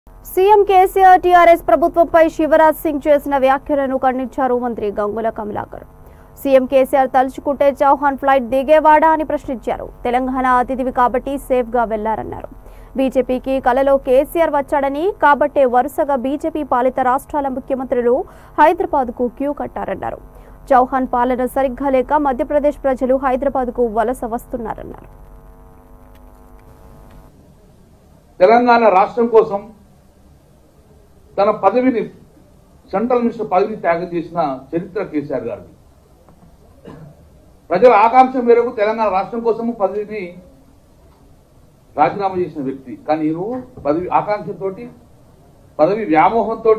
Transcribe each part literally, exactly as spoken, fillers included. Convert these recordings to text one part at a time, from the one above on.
CM KCR TRS ప్రభుత్వంపై శివరాజ్ సింగ్ చేసిన వ్యాఖ్యలను ఖండించారు మంత్రి గంగుల కమలాకర్. సీఎం కేసీఆర్ తలుచుకుంటే చౌహాన్ ఫ్లైట్ దిగేవాడా అని ప్రశ్నించారు. తెలంగాణ అతిథివి కాబట్టి సేఫ్ గా వెళ్లారన్నారు. బీజేపీకి కలలో కేసీఆర్ వచ్చాడని, కాబట్టే వరుసగా బీజేపీ పాలిత రాష్ట్రాల ముఖ్యమంత్రులు హైదరాబాద్ కు క్యూ కట్టారన్నారు. చౌహాన్ పాలన సరిగ్గా లేక మధ్యప్రదేశ్ ప్రజలు హైదరాబాద్ కు వలస వస్తున్నారన్నారు. తెలంగాణ రాష్ట్రం కోసం తన పదవిని సెంట్రల్ మినిస్టర్ పదవిని త్యాగం చేసిన చరిత్ర కేసీఆర్ గారిది. ప్రజల ఆకాంక్ష మేరకు తెలంగాణ రాష్ట్రం కోసము పదవిని రాజీనామా చేసిన వ్యక్తి. కానీ నేను పదవి ఆకాంక్షతోటి పదవి వ్యామోహంతో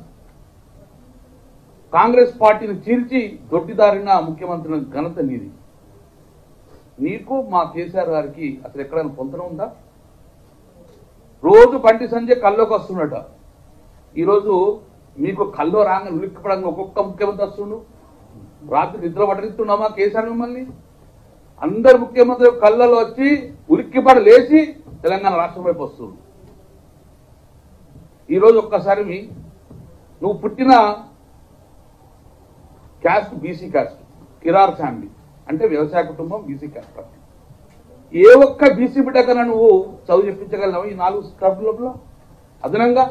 కాంగ్రెస్ పార్టీని చీల్చి దొడ్డిదారిన ముఖ్యమంత్రి ఘనత నీది. నీకు మా కేసీఆర్ గారికి అసలు ఎక్కడైనా పొంతన ఉందా? రోజు బండి సంజయ్ కల్లోకి వస్తున్నట. ఈరోజు మీకు కల్లో రాగానే ఉలిక్కిపడంగా ఒక్కొక్క ముఖ్యమంత్రి వస్తుండు. రాత్రి నిద్ర పడనిస్తున్నామా కేసీఆర్ మిమ్మల్ని? అందరు ముఖ్యమంత్రి కళ్ళలో వచ్చి ఉలిక్కిపడ లేచి తెలంగాణ రాష్ట్రం వైపు వస్తుంది. ఈరోజు ఒక్కసారి మీ నువ్వు పుట్టిన caste BC caste, Kirar family అంటే వ్యవసాయ కుటుంబం, బీసీ క్యాస్ట్. ఏ ఒక్క బీసీ బిడ్డ కన్నా నువ్వు చదువు చెప్పించగలవు ఈ నాలుగు స్క్రబ్లలో? అదనంగా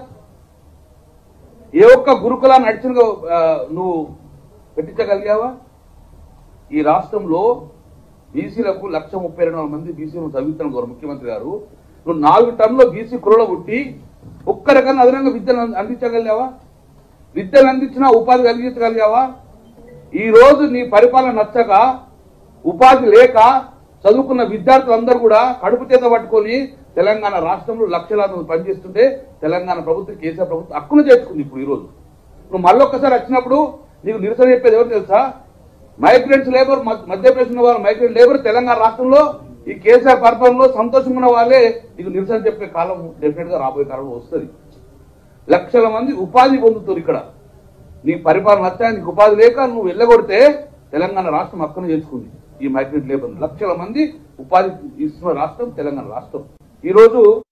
ఏ ఒక్క గురుకులా నడిచిన నువ్వు పెట్టించగలిగావా? ఈ రాష్ట్రంలో బీసీలకు లక్ష ముప్పై రెండు వందల మంది బీసీలను చదువుతున్న గౌరవ ముఖ్యమంత్రి గారు, నువ్వు నాలుగు టన్నులో బీసీ కురలో పుట్టి ఒక్కరికన్నా అదనంగా విద్యను అందించగలిగావా? విద్యను అందించినా ఉపాధి కలిగించగలిగావా? ఈ రోజు నీ పరిపాలన నచ్చక, ఉపాధి లేక చదువుకున్న విద్యార్థులందరూ కూడా కడుపు చేత పట్టుకొని తెలంగాణ రాష్ట్రంలో లక్షలాది మంది పనిచేస్తుంటే తెలంగాణ ప్రభుత్వం, కేసీఆర్ ప్రభుత్వం హక్కును చేర్చుకుంది. ఇప్పుడు ఈరోజు నువ్వు మళ్ళొక్కసారి వచ్చినప్పుడు నీకు నిరసన చెప్పేది ఎవరు తెలుసా? మైగ్రెంట్స్ లేబర్, మధ్యప్రదేశ్ ఉన్న వాళ్ళు మైగ్రెంట్ లేబర్ తెలంగాణ రాష్ట్రంలో ఈ కేసీఆర్ పరిపాలనలో సంతోషంగా ఉన్న వాళ్ళే నీకు నిరసన చెప్పే కాలం డెఫినెట్ గా రాబోయే కాలంలో వస్తుంది. లక్షల మంది ఉపాధి పొందుతారు ఇక్కడ. నీ పరిపాలన నచ్చా, నీకు ఉపాధి లేక నువ్వు వెళ్ళగొడితే తెలంగాణ రాష్ట్రం హక్కును చేసుకుంది. ఈ మైగ్రెంట్ లేబర్ లక్షల మంది ఉపాధి ఇస్తున్న రాష్ట్రం తెలంగాణ రాష్ట్రం. ఈ రోజు